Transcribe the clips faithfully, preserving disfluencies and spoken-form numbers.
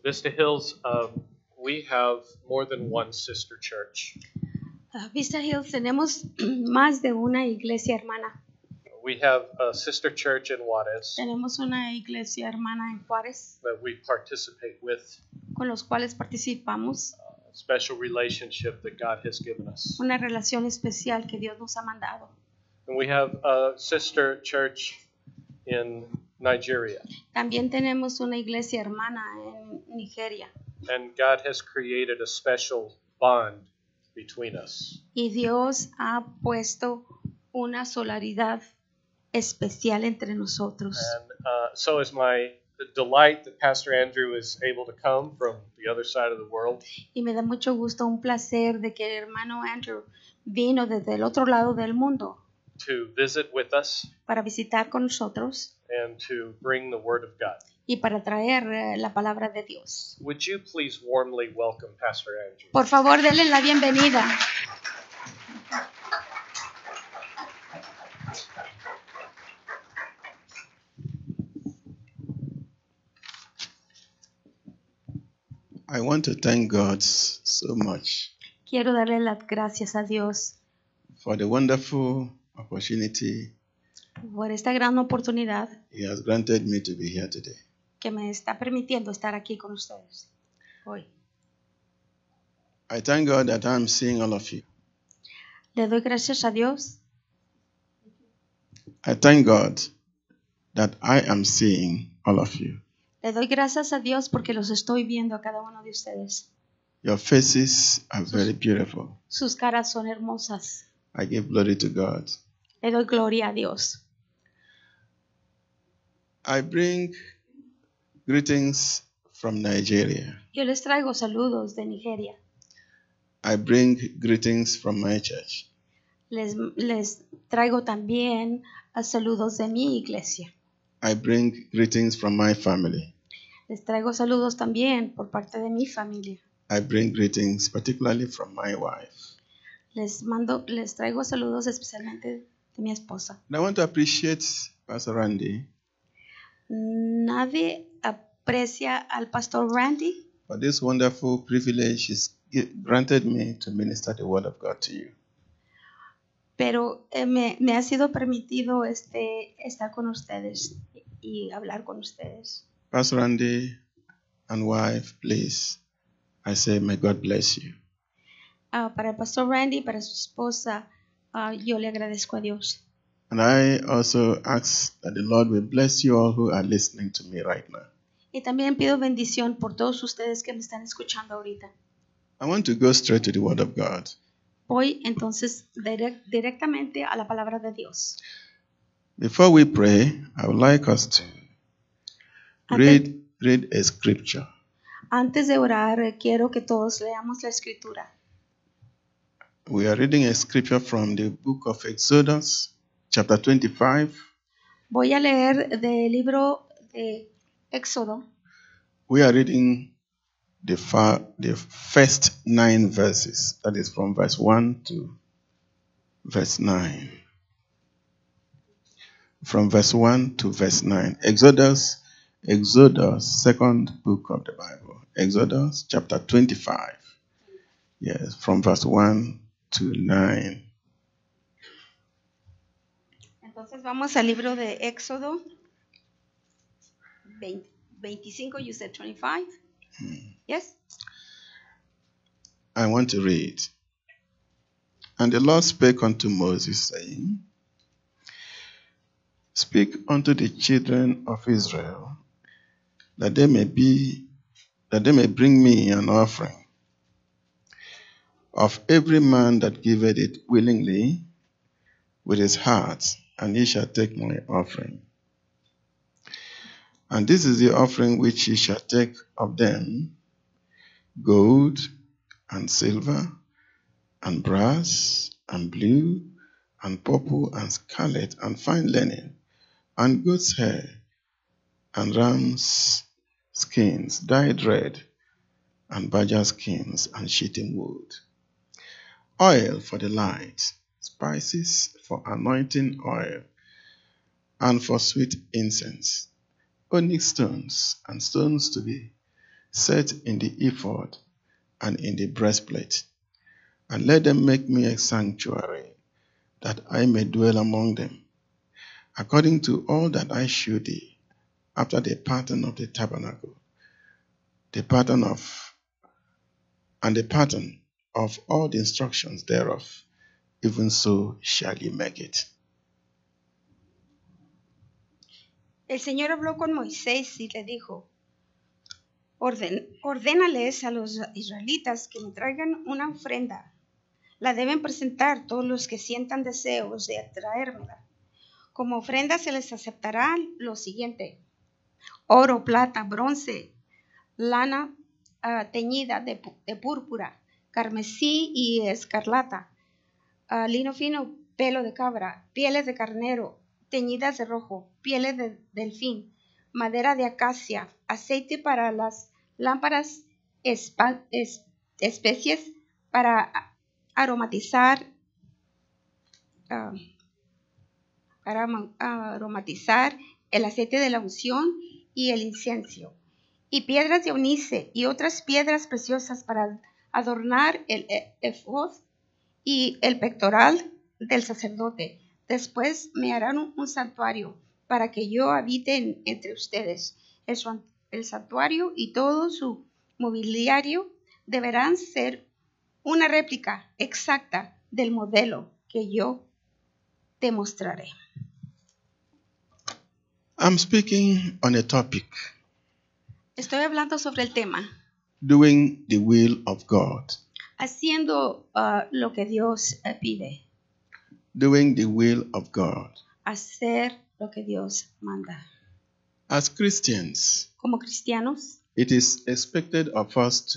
Vista Hills, um, we have more than one sister church. Uh, Vista Hills tenemos más de una iglesia hermana. We have a sister church in Juarez Tenemos una iglesia hermana en Juárez that we participate with, con los cuales participamos, a special relationship that God has given us. una relación especial que Dios nos ha mandado. And we have a sister church in Nigeria. También tenemos una iglesia hermana en Nigeria And God has created a special bond between us. y Dios ha puesto una solidaridad especial entre nosotros. And uh, so is my delight that Pastor Andrew is able to come from the other side of the world. Y me da mucho gusto, un placer de que el hermano Andrew vino desde el otro lado del mundo To visit with us para visitar con nosotros and to bring the Word of God. y para traer eh, la palabra de Dios. Would you please warmly welcome Pastor Andrew? Por favor, denle la bienvenida. I want to thank God so much Quiero darle las gracias a Dios for the wonderful opportunity por esta gran oportunidad He has granted me to be here today. que me está permitiendo estar aquí con ustedes hoy. I thank God that I'm seeing all of you. Le doy gracias a Dios. I thank God that I am seeing all of you. Le doy gracias a Dios porque los estoy viendo a cada uno de ustedes. Your faces are very beautiful. Sus caras son hermosas. I give glory to God. Le doy gloria a Dios. I bring greetings from Nigeria. Yo les traigo saludos de Nigeria. I bring greetings from my church. Les, les traigo también a saludos de mi iglesia. I bring greetings from my family. Les traigo saludos también por parte de mi familia. I bring greetings particularly from my wife. Les mando, les traigo saludos especialmente de mi esposa. And I want to appreciate Pastor Randy Nadie aprecia al pastor Randy for this wonderful privilege he's gi- granted me to minister the word of God to you. pero eh, me, me ha sido permitido este, estar con ustedes y hablar con ustedes. Pastor Randy and wife, please, I say, may God bless you. Ah, para el pastor Randy, para su esposa, ah, yo le agradezco a Dios. And I also ask that the Lord will bless you all who are listening to me right now. Y también pido bendición por todos ustedes que me están escuchando ahorita. I want to go straight to the word of God. Voy entonces direct- directamente a la palabra de Dios. Before we pray, I would like us to read, read a scripture. Antes de orar, eh, quiero que todos leamos la escritura. We are reading a scripture from the book of Exodus, chapter twenty-five. Voy a leer del libro de Éxodo. We are reading the, far, the first nine verses. That is from verse one to verse nine. From verse one to verse nine. Exodus, Exodus, second book of the Bible. Exodus chapter twenty-five. Yes, from verse one to nine. Entonces vamos al libro de Éxodo veinte, veinticinco, you said twenty-five? Yes? I want to read. And the Lord spake unto Moses, saying, Speak unto the children of Israel, that they may be, that they may bring me an offering of every man that giveth it willingly with his heart, and ye shall take my offering. And this is the offering which ye shall take of them: gold and silver and brass and blue and purple and scarlet and fine linen and goat's hair and ram's skins dyed red and badger skins and shittim wood, oil for the light, spices for anointing oil, and for sweet incense, onyx stones and stones to be set in the ephod and in the breastplate. And let them make me a sanctuary, that I may dwell among them, according to all that I shewed thee, after the pattern of the tabernacle, the pattern of, and the pattern of all the instructions thereof, even so shall ye make it. El Señor habló con Moisés y le dijo, Orden, ordénales a los israelitas que me traigan una ofrenda. La deben presentar todos los que sientan deseos de traérmela. Como ofrenda se les aceptará lo siguiente: oro, plata, bronce, lana uh, teñida de, de púrpura, carmesí y escarlata, uh, lino fino, pelo de cabra, pieles de carnero, teñidas de rojo, pieles de delfín, madera de acacia, aceite para las lámparas, espa, es, especies para aromatizar, uh, para aromatizar el aceite de la unción y el incienso, y piedras de onice y otras piedras preciosas para adornar el efod y el pectoral del sacerdote. Después me harán un, un santuario para que yo habite en, entre ustedes. El, el santuario y todo su mobiliario deberán ser una réplica exacta del modelo que yo te mostraré. I'm speaking on a topic, Estoy hablando sobre el tema, doing the will of God. haciendo uh, lo que Dios uh, pide, Doing the will of God. hacer lo que Dios manda. As Christians, Como cristianos, it is expected of us to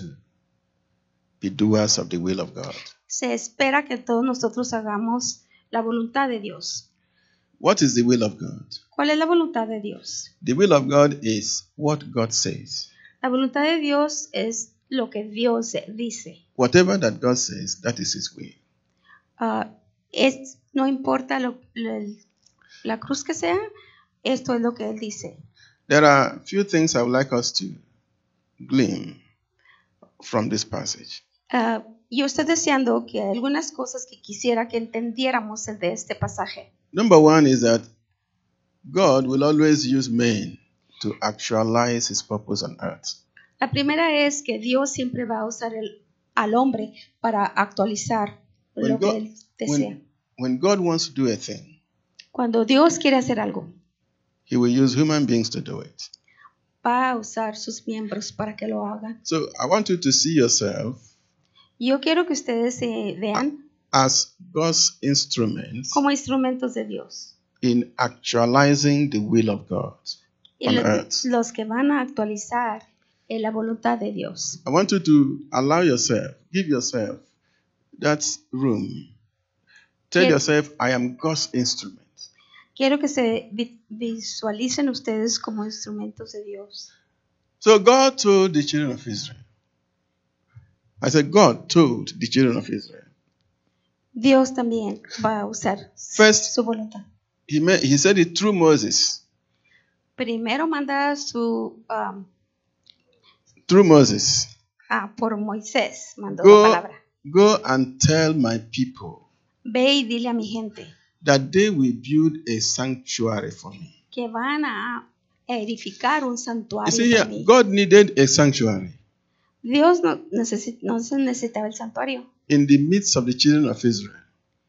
be doers of the will of God. se espera que todos nosotros hagamos la voluntad de Dios. What is the will of God? ¿Cuál es la voluntad de Dios? The will of God is what God says. La voluntad de Dios es lo que Dios dice. Whatever that God says, that is His will. Uh, es, no importa lo, lo, la cruz que sea, esto es lo que Él dice. There are few things I would like us to glean from this passage. Uh, yo estoy deseando que hay algunas cosas que quisiera que entendiéramos de este pasaje. Number one is that God will always use men to actualize His purpose on earth. La primera es que Dios siempre va a usar el, al hombre para actualizar When lo God, que Él desea. when, when God wants to do a thing, Cuando Dios quiere hacer algo, He will use human beings to do it. va a usar sus miembros para que lo hagan. So I want you to see yourself Yo quiero que ustedes se vean as God's instruments como instrumentos de Dios. in actualizing the will of God Y on lo- earth. los que van a actualizar en la voluntad de Dios. I want you to allow yourself, give yourself that room. Tell Quiero- yourself, I am God's instrument. Quiero que se vi- visualicen ustedes como instrumentos de Dios. So God told the children of Israel. I said, God told the children of Israel. Dios también va a usar First- su voluntad. He, made, he said it through Moses. Primero manda su um, Through Moses. ah, por Moisés mandó Go, la palabra. go and tell my people Ve y dile a mi gente that they will build a sanctuary for me. que van a edificar un You santuario see here, para mí. God needed a sanctuary Dios no, necesi- no se necesitaba el santuario, in the midst of the children of Israel.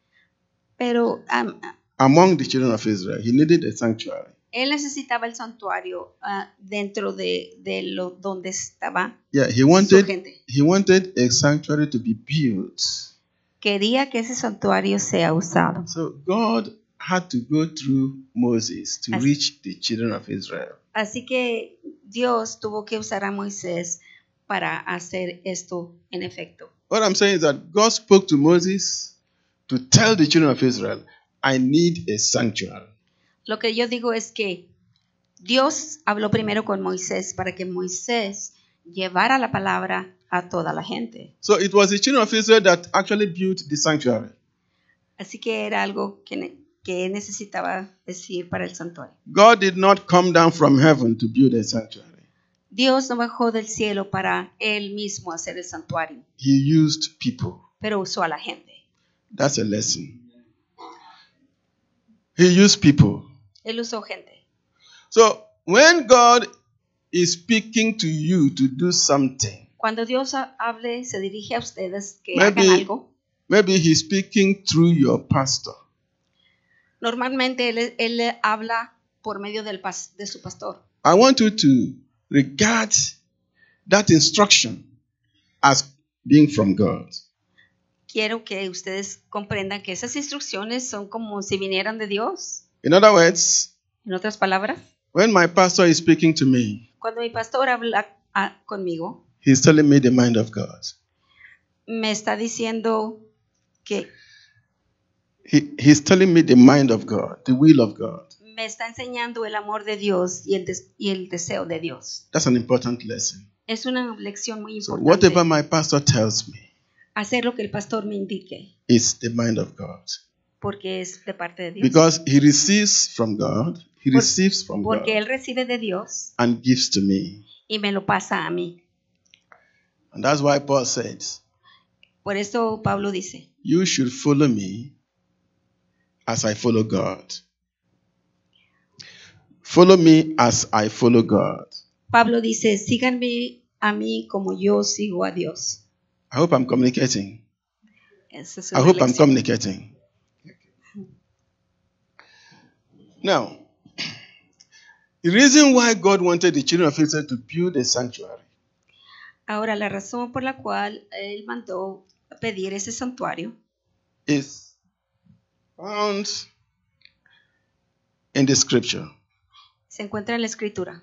pero um, Among the children of Israel, he needed a sanctuary. él necesitaba el santuario ah, dentro de, de lo donde estaba Yeah, he su wanted gente. he wanted a sanctuary to be built. Quería que ese santuario sea usado. So God had to go through Moses to As- reach the children of Israel. Así que Dios tuvo que usar a Moisés para hacer esto en efecto. What I'm saying is that God spoke to Moses to tell the children of Israel, I need a sanctuary. Lo que yo digo es que Dios habló primero con Moisés para que Moisés llevara la palabra a toda la gente. So it was the children of Israel that actually built the sanctuary. Así que era algo que, ne- que necesitaba decir para el santuario. God did not come down from heaven to build a sanctuary. Dios no bajó del cielo para Él mismo hacer el santuario, He used people. pero usó a la gente. That's a lesson. He used people. Él usó gente. So when God is speaking to you to do something, Cuando Dios ha- hable, se dirige a ustedes que Maybe- hagan algo. maybe He's speaking through your pastor. Normalmente Él, él habla por medio del pas- de su pastor. I want you to regard that instruction as being from God. Quiero que ustedes comprendan que esas instrucciones son como si vinieran de Dios. In other words, En otras palabras, when my pastor is speaking to me, cuando mi pastor habla ah, conmigo, he's telling me the mind of God. me está diciendo que He, he's telling me the mind of God, the will of God. me está enseñando el amor de Dios y el, des- y el deseo de Dios. That's an important lesson. Es una lección muy So importante. whatever my pastor tells me Hacer lo que el pastor me indique, is the mind of God. porque es de parte de Dios. Because he receives from God, he Por- receives from God Porque Él recibe de Dios and gives to me. y me lo pasa a mí. And that's why Paul says, Por eso Pablo dice, you should follow me as I follow God. Follow me as I follow God. Pablo dice, síganme a mí como yo sigo a Dios. I hope I'm communicating. Esa es I una hope I'm lección. communicating. Now, the reason why God wanted the children of Israel to build a sanctuary Ahora, la razón por la cual Él mandó pedir ese santuario is found in the scripture. se encuentra en la Escritura.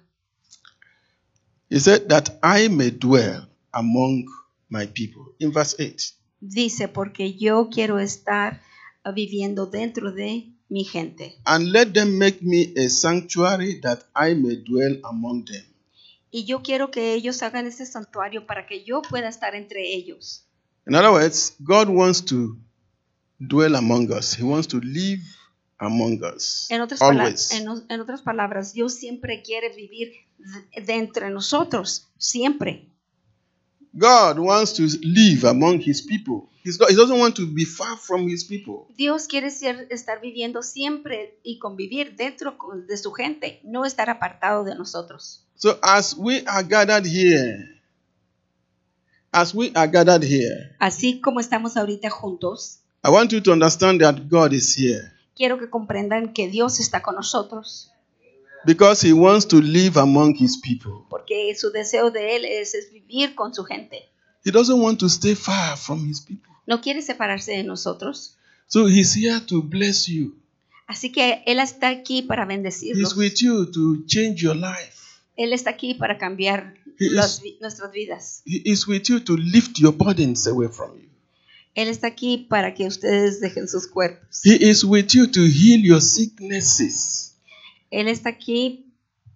He said that I may dwell among my people. In verse eight. Dice, porque yo quiero estar viviendo dentro de mi gente. And let them make me a sanctuary that I may dwell among them. Y yo quiero que ellos hagan ese santuario para que yo pueda estar entre ellos. In other words, God wants to dwell among us. He wants to live among us. En otras, pala- Always. en, o- en otras palabras, Dios siempre quiere vivir de, de entre nosotros, siempre. God wants to live among his people. He's not, he doesn't want to be far from his people. Dios quiere ser- estar viviendo siempre y convivir dentro con- de su gente, no estar apartado de nosotros. So as we are gathered here, as we are gathered here, Así como estamos ahorita juntos, I want you to understand that God is here quiero que comprendan que Dios está con nosotros, because he wants to live among his people. porque su deseo de Él es, es vivir con su gente. He doesn't want to stay far from his people. No quiere separarse de nosotros. So he's here to bless you. Así que Él está aquí para He's bendecirlos. with you to change your life. Él está aquí para cambiar He is- las vi- nuestras vidas. He is with you to lift your burdens away from you. Él está aquí para que ustedes dejen sus cuerpos. He is with you to heal your sicknesses. Él está aquí,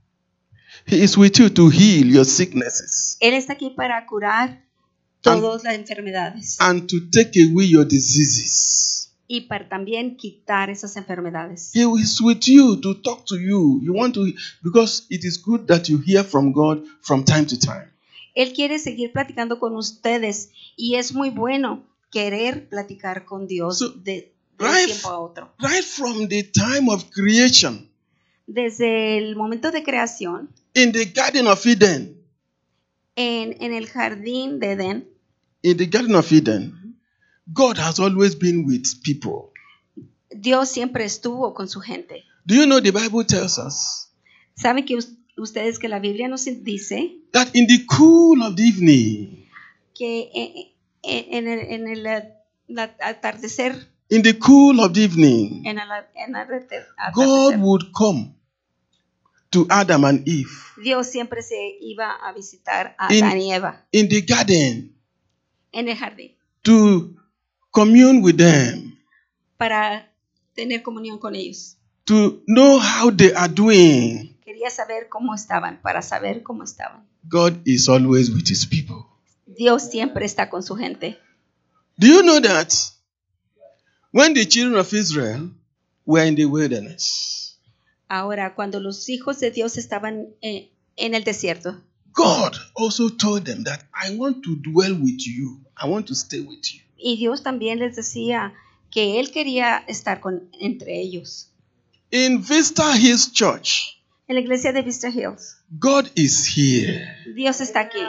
He is with you to heal your sicknesses Él está aquí para curar todas las enfermedades and to take away your diseases. y para también quitar esas enfermedades. He is with you to talk to you. You want to, because it is good that you hear from God from time to time. Él quiere seguir platicando con ustedes y es muy bueno querer platicar con Dios So, de, de right- un tiempo a otro. Right from the time of creation, Desde el momento de creación, in the Garden of Eden, en, en el jardín de Edén, in the Garden of Eden, God has always been with people. Dios siempre estuvo con su gente. Do you know the Bible tells us ¿Saben que us- ustedes que la Biblia nos dice that in the cool of the evening, que eh, eh, en el, en el, eh, la- atardecer, in the cool of the evening, en el, en el ate- God atardecer, would come to Adam and Eve Dios siempre se iba a visitar a In- Adán y Eva in the garden en el jardín to commune with them, para tener comunión con ellos. to know how they are doing. Quería saber cómo estaban, para saber cómo estaban. God is always with his people. Dios siempre está con su gente. Do you know that when the children of Israel were in the wilderness, Ahora, cuando los hijos de Dios estaban eh, en el desierto, God also told them that I want to dwell with you. I want to stay with you. Y Dios también les decía que Él quería estar con, entre ellos. In Vista Hills Church, En la iglesia de Vista Hills, God is here. Dios está aquí.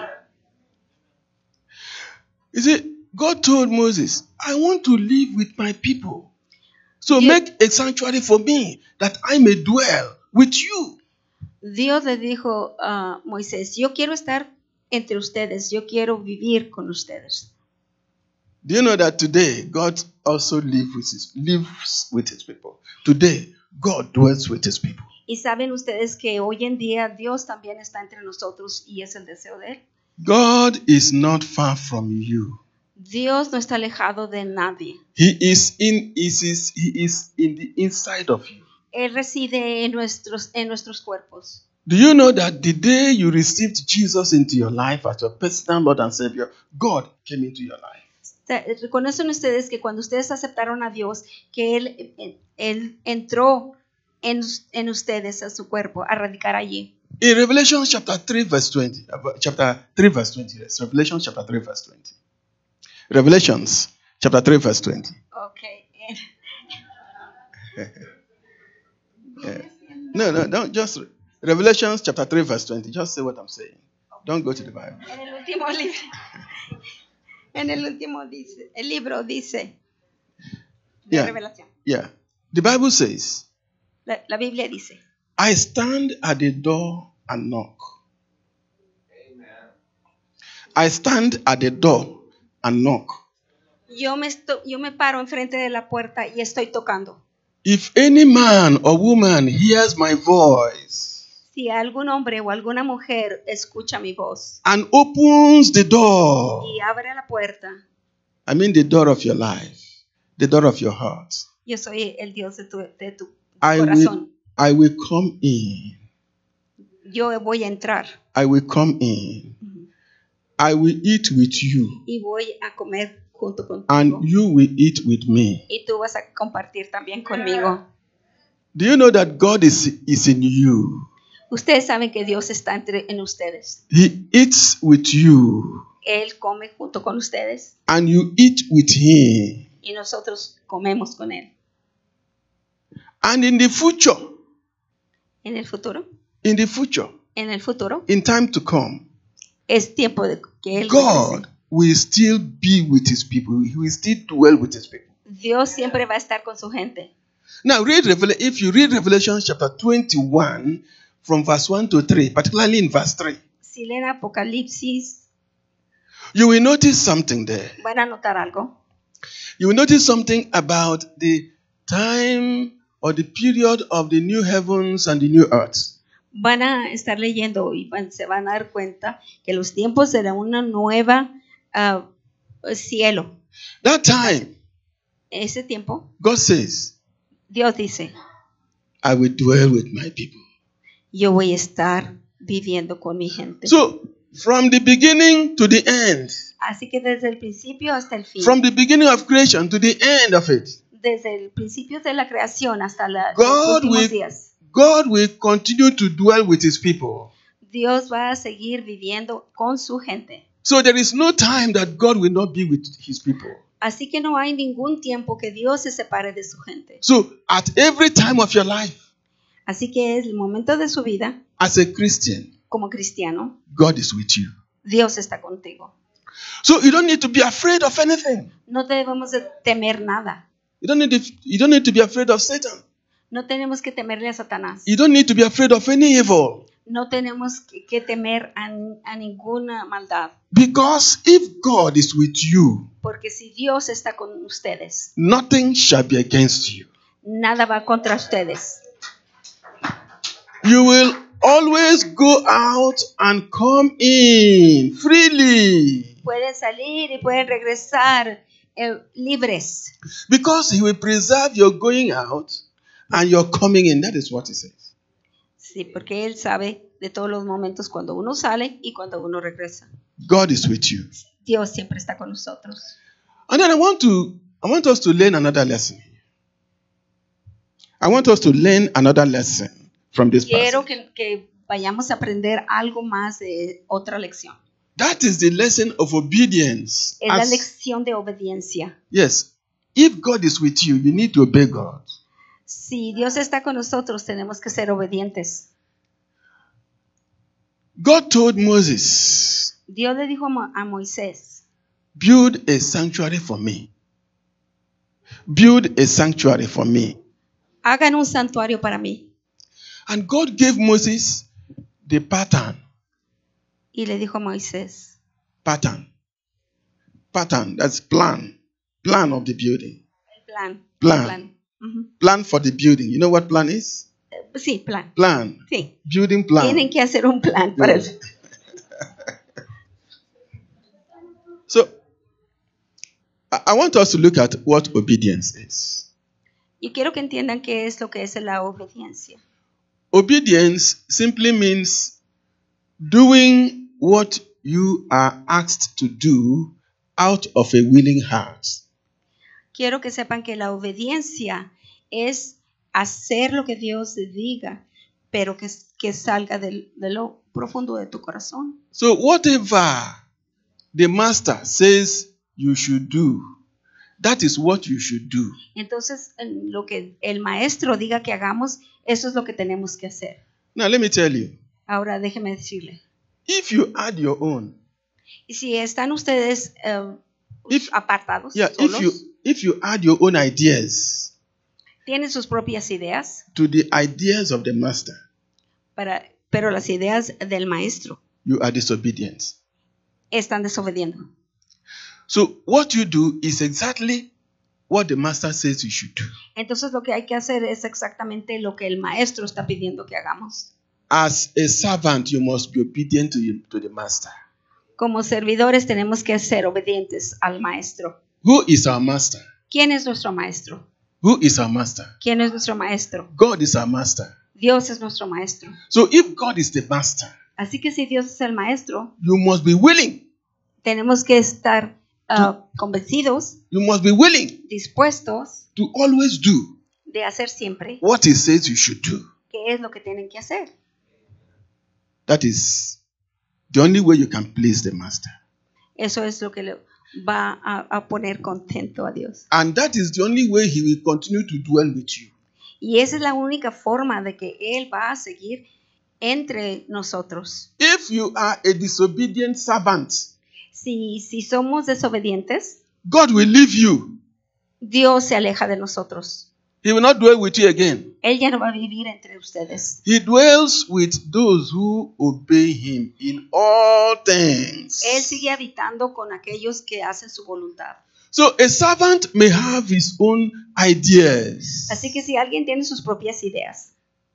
You see, God told Moses, I want to live with my people. So Yeah. make a sanctuary for me that I may dwell with you. Dios le dijo a Moisés, yo quiero estar entre ustedes, yo quiero vivir con ustedes. Do you know that today God also lives with his, lives with his people? Today, God dwells with his people. Y saben ustedes que hoy en día Dios también está entre nosotros y es el deseo de Él. God is not far from you. Dios no está alejado de nadie. He is in is, is he is in the inside of you. Él reside en nuestros, en nuestros cuerpos. Do you know that the day you received Jesus into your life as your personal Lord and Savior, God came into your life? Reconocen ustedes que cuando ustedes aceptaron a Dios, que Él, él entró en, en ustedes, a su cuerpo, a radicar allí. In Revelation chapter three verse twenty, uh, chapter three verse twenty, yes, Revelation chapter three verse twenty. Revelations chapter three verse twenty. Okay. Yeah. No, no, don't just Revelations chapter three verse twenty. Just say what I'm saying. Don't go to the Bible. En el último libro, en el último dice, el libro dice de Yeah. Revelación. Yeah. The Bible says, La, la Biblia dice, I stand at the door and knock. I stand at the door and knock. yo me, esto- yo me paro enfrente de la puerta y estoy tocando. If any man or woman hears my voice Si algún hombre o alguna mujer escucha mi voz and opens the door, y abre la puerta, I mean the door of your life, the door of your heart, yo soy el Dios de tu, de tu I will, corazón. I will come in. Yo voy a entrar I will come in. I will eat with you, y voy a comer junto contigo. and you will eat with me. Y tú vas a compartir también conmigo. Do you know that God is, is in you? Ustedes saben que Dios está entre, en ustedes. He eats with you, Él come junto con ustedes and you eat with him. y nosotros comemos con Él. And in the future, En el futuro, in the future, en el futuro, in time to come, es tiempo de que Él God regrese. will still be with his people. He will still dwell with his people. Dios siempre va a estar con su gente. Now, read Revel- if you read Revelation chapter twenty-one, from verse one to three, particularly in verse three, Si leen Apocalipsis, you will notice something there. van a notar algo. You will notice something about the time or the period of the new heavens and the new earth. Van a estar leyendo y van- se van a dar cuenta que los tiempos de una nueva ah, cielo. That time, Ese tiempo, God says, Dios dice, I will dwell with my people. yo voy a estar viviendo con mi gente. So, from the beginning to the end, Así que desde el principio hasta el fin, from the beginning of creation to the end of it, desde el principio de la creación hasta la- los God últimos will, días, God will continue to dwell with his people. Dios va a seguir viviendo con su gente. So there is no time that God will not be with his people. Así que no hay ningún tiempo que Dios se separe de su gente. So at every time of your life, Así que es el momento de su vida, as a Christian, como cristiano, God is with you. Dios está contigo. So you don't need to be afraid of anything. No debemos de temer nada. You don't need to, you don't need to be afraid of Satan. No tenemos que temerle a Satanás. You don't need to be afraid of any evil. No tenemos que, que temer a, a ninguna maldad. Because if God is with you, Porque si Dios está con ustedes, nothing shall be against you. nada va contra ustedes. You will always go out and come in freely. Pueden salir y pueden regresar eh, libres. Because he will preserve your going out and your coming in. That is what he says. Sí, porque Él sabe de todos los momentos cuando uno sale y cuando uno regresa. God is with you. Dios siempre está con nosotros. And then I want to I want us to learn another lesson. I want us to learn another lesson from this Quiero passage. que, que vayamos a aprender algo más de otra lección. That is the lesson of obedience. Es la As- lección de obediencia. yes. If God is with you, you need to obey God. Si Dios está con nosotros, tenemos que ser obedientes. God told Moses, Dios le dijo a, Mo- a Moisés, build a sanctuary for me. Build a sanctuary for me. hagan un santuario para mí. And God gave Moses the pattern. Y le dijo a Moisés, Pattern. Pattern. That's plan. Plan of the building. el plan. Plan. plan. Ujú. Plan for the building. You know what plan is? Eh, Sí, plan. Plan. Sí. Building plan. Tienen que hacer un plan para el... So, I I want us to look at what obedience is. Y quiero que entiendan qué es lo que es la obediencia. Obedience simply means doing what you are asked to do out of a willing heart. Quiero que sepan que la obediencia es hacer lo que Dios te diga, pero que, que salga del- de lo profundo de tu corazón. So, whatever the master says you should do, that is what you should do. Entonces, en lo que el maestro diga que hagamos, eso es lo que tenemos que hacer. Now, let me tell you, Ahora, déjeme decirle. if you add your own, Y si están ustedes eh, If- apartados, yeah, solos, if you if you add your own ideas tienen sus propias ideas, to the ideas of the master, para, pero las ideas del maestro you are disobedient. están desobediendo. So what you do is exactly what the master says you should do. Entonces lo que hay que hacer es exactamente lo que el maestro está pidiendo que hagamos. As a servant, you must be obedient to, you, to the master. Como servidores tenemos que ser obedientes al maestro. Who is our master? ¿Quién es nuestro maestro? Who is our master? ¿Quién es nuestro maestro? God is our master. Dios es nuestro maestro. So if God is the master, Así que si Dios es el maestro, you must be willing. tenemos que estar ah, convencidos, You must be willing dispuestos to always do de hacer siempre what he says you should do. qué es lo que tienen que hacer. That is the only way you can please the master. Eso es lo que le va a, a poner contento a Dios. And that is the only way he will continue to dwell with you. Y esa es la única forma de que Él va a seguir entre nosotros. If you are a disobedient servant, Si, si somos desobedientes, God will leave you. Dios se aleja de nosotros. He will not dwell with you again. Él ya no va a vivir entre ustedes. He dwells with those who obey him in all things. Él sigue habitando con aquellos que hacen su voluntad. So a servant may have his own ideas, Así que si alguien tiene sus propias ideas,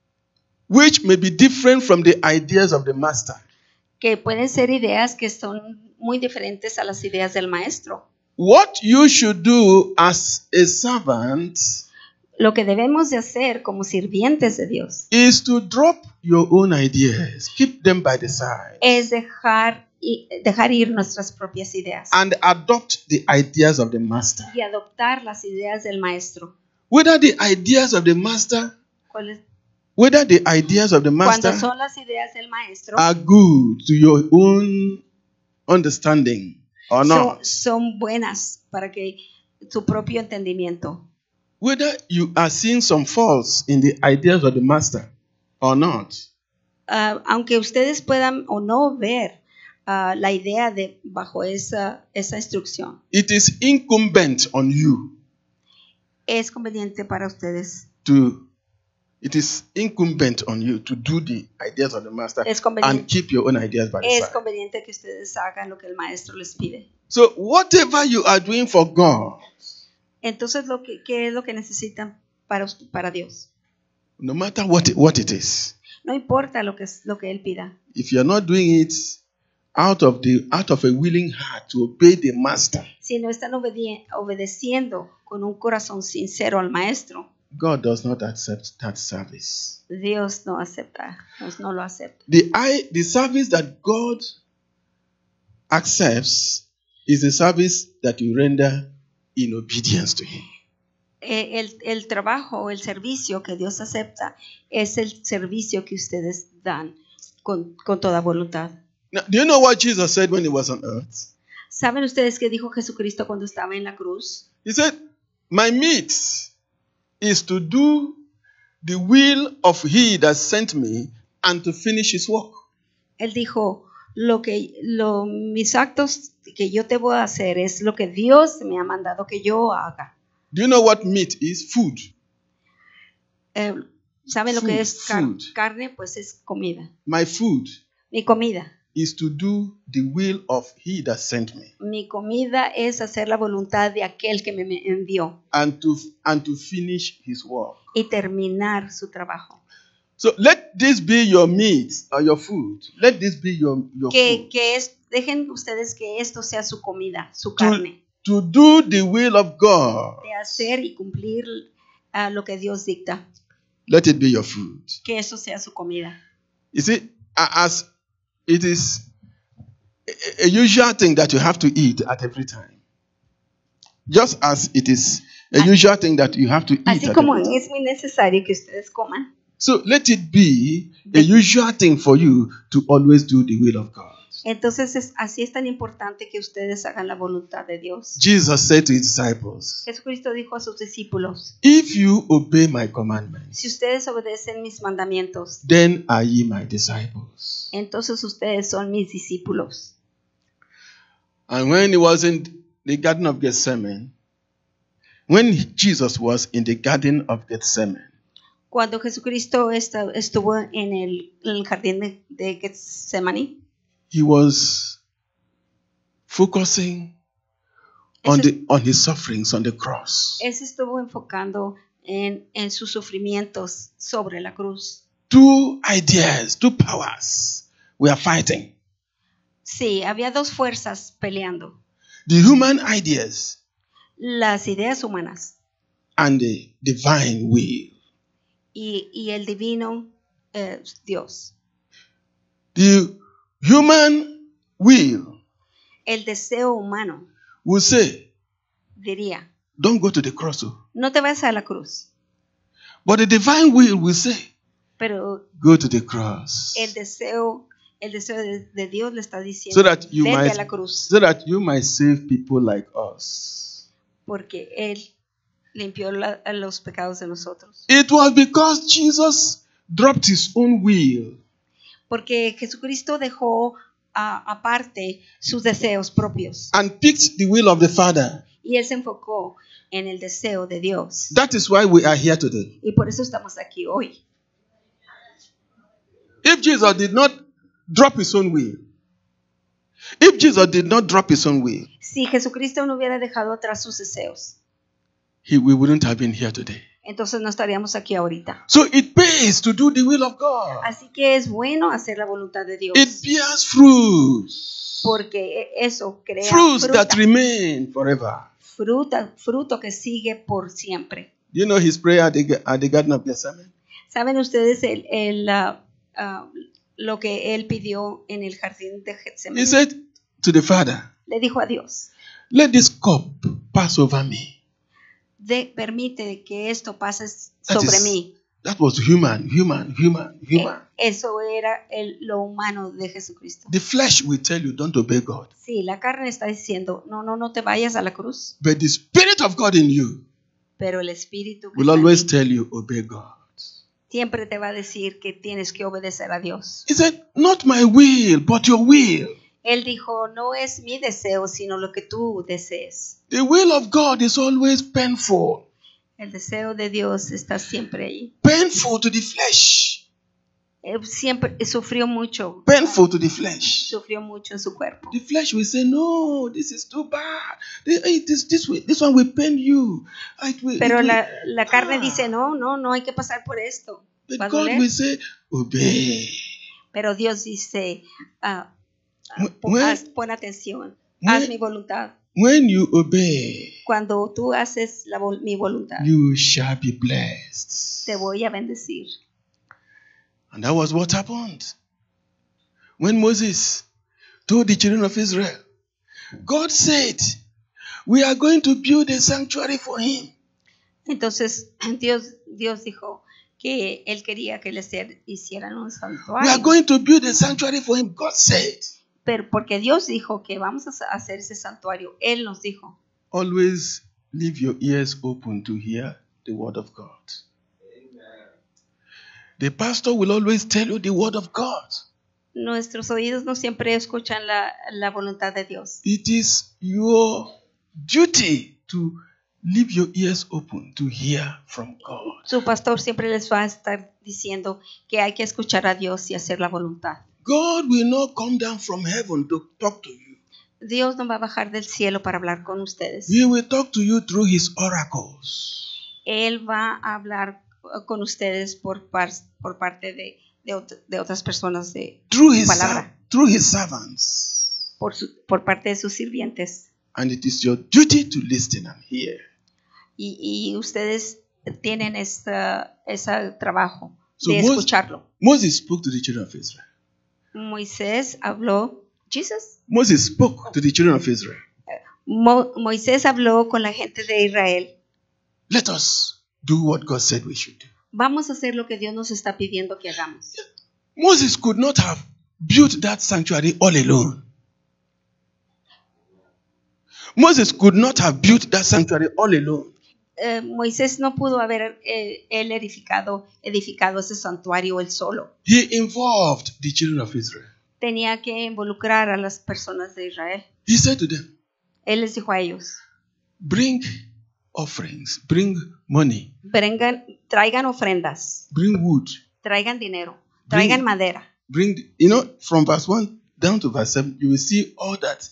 which may be different from the ideas of the master. que pueden ser ideas que son muy diferentes a las ideas del maestro, What you should do as a servant lo que debemos de hacer como sirvientes de Dios is to drop your own ideas, keep them by the side, es dejar, y- dejar ir nuestras propias ideas and adopt the ideas of the master. y adoptar las ideas del maestro. Whether the ideas of the master, ¿Cuáles? whether the ideas of the Cuando master son las ideas del maestro, are good to your own understanding or son, not. son buenas para que su propio entendimiento. Whether you are seeing some faults in the ideas of the master or not. Ah, aunque ustedes puedan o no ver ah, la idea de bajo esa, esa instrucción, It is incumbent on you es conveniente para ustedes. to it is incumbent on you to do the ideas of the master Es and conveniente, keep your own ideas by the es side. conveniente que ustedes hagan lo que el maestro les pide. So whatever you are doing for God, Entonces, lo que, ¿qué es lo que necesitan para, us- para Dios? no matter what it, what it is, No importa lo que, es- lo que Él pida. if you are not doing it out of the out of a willing heart to obey the master, Si no están obedi- obedeciendo con un corazón sincero al maestro, God does not accept that service. Dios no acepta, pues no lo acepta. The I, the service that God accepts is the service that you render in obedience to Him. Eh, El, el trabajo o el servicio que Dios acepta es el servicio que ustedes dan con, con toda voluntad. Now, do you know what Jesus said when he was on earth? ¿Saben ustedes qué dijo Jesucristo cuando estaba en la cruz? He said, my meat is to do the will of he that sent me and to finish his work. Él dijo, lo que, lo, mis actos que yo te voy a hacer es lo que Dios me ha mandado que yo haga. Do you know what meat is? Food. Eh, ¿Saben lo Food, que es car- food. carne? Pues es comida. My food Mi comida. is to do the will of he that sent me Mi comida es hacer la voluntad de aquel que me me envió and to and to finish his work. y terminar su trabajo. So let this be your meat or your food. Let this be your, your Que, food. que es, dejen ustedes que esto sea su comida, su To, carne, to do the will of God. de hacer y cumplir ah, lo que Dios dicta. Let it be your food. Que eso sea su comida. You see, a- as it is a, a usual thing that you have to eat at every time. Just as it is a usual thing that you have to eat Así at como every time. es muy necesario que ustedes coman, So let it be a usual thing for you to always do the will of God. entonces es, así es tan importante que ustedes hagan la voluntad de Dios. Jesus said to his disciples, Jesucristo dijo a sus discípulos, if you obey my commandments, si ustedes obedecen mis mandamientos, then are ye my disciples. entonces ustedes son mis discípulos. And when he was in the Garden of Gethsemane, when Jesus was in the Garden of Gethsemane, Cuando Jesucristo esta- estuvo en el, en el jardín de, de Getsemaní, he was focusing on, Ese- the, on his sufferings on the cross. él se estuvo enfocando en, en sus sufrimientos sobre la cruz. Two ideas, two powers were fighting. Sí, había dos fuerzas peleando, The human ideas las ideas humanas and the divine will. y, y el divino eh, Dios. The human will El deseo humano will say, diría, don't go to the cross. oh." no te vayas a la cruz, But the divine will will say, pero go to the cross. el deseo, el deseo de, de Dios le está diciendo, So that you vete might a la cruz, so that you might save people like us. porque Él limpió la- los pecados de nosotros. It was because Jesus dropped his own will Porque Jesucristo dejó ah, aparte sus deseos propios and picked the will of the Father. y Él se enfocó en el deseo de Dios. That is why we are here today. Y por eso estamos aquí hoy. If Jesus did not drop his own will, if Jesus did not drop his own will, Si Jesucristo no hubiera dejado atrás sus deseos, he, we wouldn't have been here today. entonces no estaríamos aquí ahorita. So it pays to do the will of God. Así que es bueno hacer la voluntad de Dios, It bears fruits. porque eso crea Fruits fruta, that remain forever. fruta, fruto que sigue por siempre. You know his prayer at the, at the Garden of Gethsemane? ¿Saben ustedes el, el, ah, ah, lo que él pidió en el jardín de Getsemaní? He said to the Father, Le dijo a Dios, let this cup pass over me. de, permite que esto pase That sobre is- mí. That was human, human, human, human. Eh, Eso era el, lo humano de Jesucristo. The flesh will tell you don't obey God. Sí, la carne está diciendo, no, no, no te vayas a la cruz, But the Spirit of God in you pero el Espíritu que will está en always ti tell you obey God. siempre te va a decir que tienes que obedecer a Dios. He said, not my will, but your will. Él dijo, no es mi deseo, sino lo que tú desees. The will of God is always painful. El deseo de Dios está siempre ahí. Painful to the flesh. Él siempre sufrió mucho. Painful to the flesh. Sufrió mucho en su cuerpo. The flesh will say, no, this is too bad. This, hey, this, this, will, this one will pain you. It will- Pero it will- la, la carne Ah. dice, no, no, no hay que pasar por esto. But Va a God doler. will say, obey. Pero Dios dice, ah, ah, When- pon, when- haz- pon atención, when- haz mi voluntad. When you obey, Cuando tú haces la, vol- mi voluntad, you shall be blessed. te voy a bendecir. And that was what happened. When Moses told the children of Israel, God said, we are going to build a sanctuary for him. Entonces Dios, Dios dijo, que él quería que les hicieran un We are santuario. going to build a sanctuary for him, God said. Pero porque Dios dijo que vamos a hacer ese santuario, Él nos dijo. Always leave your ears open to hear the word of God. The pastor will always tell you the word of God. Nuestros oídos no siempre escuchan la, la voluntad de Dios. It is your duty to leave your ears open to hear from God. Su pastor siempre les va a estar diciendo que hay que escuchar a Dios y hacer la voluntad. God will not come down from heaven to talk to you. Dios no va a bajar del cielo para hablar con ustedes. He will talk to you through his oracles. Él va a hablar con ustedes por, par, por parte de, de, ot- de otras personas, de Through su his, palabra, ser- through his servants. por, su- por parte de sus sirvientes. And it is your duty to listen and hear. Y, y ustedes tienen esta, ese trabajo So de Mos- escucharlo. Moses spoke to the children of Israel. Moisés habló, Jesus, Moses spoke to the children of Israel. Mo- Moisés habló con la gente de Israel. Let us do what God said we should do. Vamos a hacer lo que Dios nos está pidiendo que hagamos. Moses could not have built that sanctuary all alone. Moses could not have built that sanctuary all alone. Eh, Moisés no pudo haber eh, él edificado, edificado ese santuario él solo. He involved the children of Israel. Tenía que involucrar a las personas de Israel. He said to them, Él les dijo a ellos, bring offerings, bring money, Brengan- traigan ofrendas, bring wood, traigan dinero, traigan Bring- madera. bring, you know, from verse one down to verse seven, you will see all that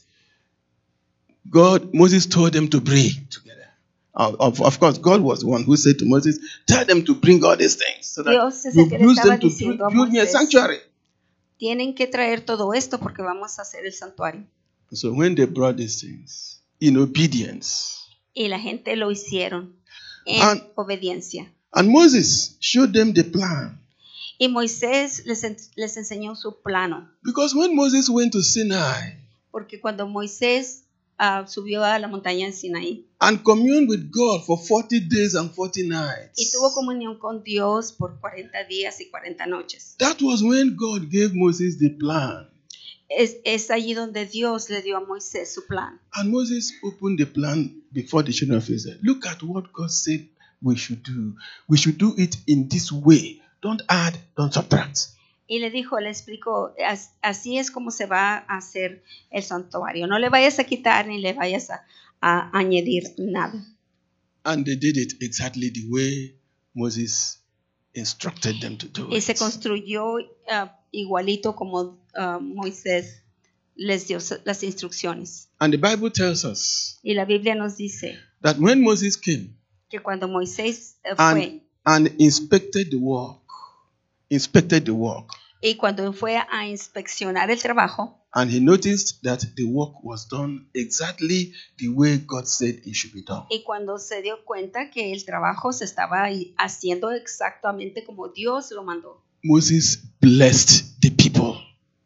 God, Moses told them to bring together. Uh, of, of course, God was the one who said to Moses, tell them to bring all these things so that Dios es you el que le use estaba them to diciendo a build me a Moisés, sanctuary. tienen que traer todo esto porque vamos a hacer el santuario. So when they brought these things in obedience, Y la gente lo hicieron en And- obediencia. and Moses showed them the plan. Y Moisés les, en- les enseñó su plano. Because when Moses went to Sinai Porque cuando Moisés ah, subió a la montaña en Sinaí and communed with God for forty days and forty nights, y tuvo comunión con Dios por cuarenta días y cuarenta noches, that was when God gave Moses the plan. es, es allí donde Dios le dio a Moisés su plan. And Moses opened the plan before the children of Israel. Look at what God said we should do. We should do it in this way. Don't add, don't subtract. Y le dijo, le explicó, "As- así es como se va a hacer el santuario. No le vayas a quitar ni le vayas a, a añadir nada." And they did it exactly the way Moses instructed them to do Y se it. construyó ah, igualito como ah, Moisés les dio s- las instrucciones. And the Bible tells us Y la Biblia nos dice that when Moses came que cuando Moisés eh, and, fue and inspected the work, inspected the work, y cuando fue a inspeccionar el trabajo, and he noticed that the work was done exactly the way God said it should be done. y cuando se dio cuenta que el trabajo se estaba ahí haciendo exactamente como Dios lo mandó, Moses blessed the people.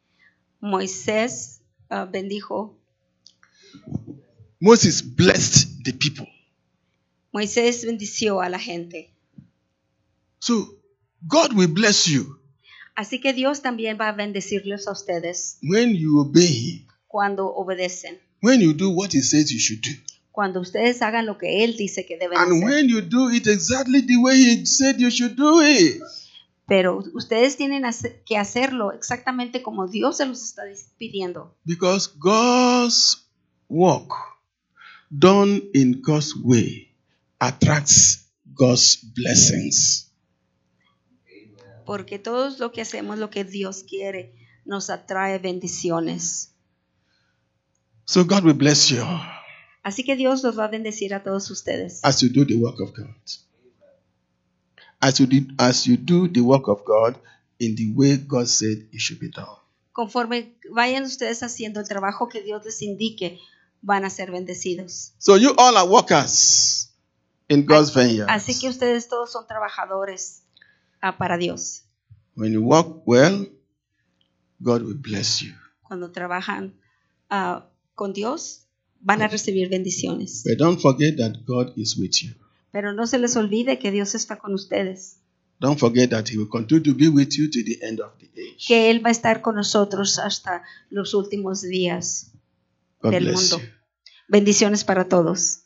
Moisés ah, bendijo, Moses blessed the people. Moisés bendició a la gente. So God will bless you Así que Dios también va a bendecirles a ustedes when you obey him, cuando obedecen, when you do what he says you should do, cuando ustedes hagan lo que Él dice que deben and hacer. when you do it exactly the way he said you should do it. Pero ustedes tienen hace- que hacerlo exactamente como Dios se los está pidiendo. Because God's work done in God's way attracts God's blessings. Porque todo lo que hacemos, lo que Dios quiere, nos atrae bendiciones. So God will bless you Así que Dios los va a bendecir a todos ustedes. as you do the work of God. As you, did, as you do the work of God in the way God said it should be done. Conforme vayan ustedes haciendo el trabajo que Dios les indique, van a ser bendecidos. So you all are workers in God's vineyard. Así que ustedes todos son trabajadores ah, para Dios. When you work well, God will bless you. Cuando trabajan ah, con Dios, van a recibir bendiciones. But don't forget that God is with you. Pero no se les olvide que Dios está con ustedes. don't forget that He will continue to be with you to the end of the age. Que Él va a estar con nosotros hasta los últimos días God del bless mundo. you. Bendiciones para todos.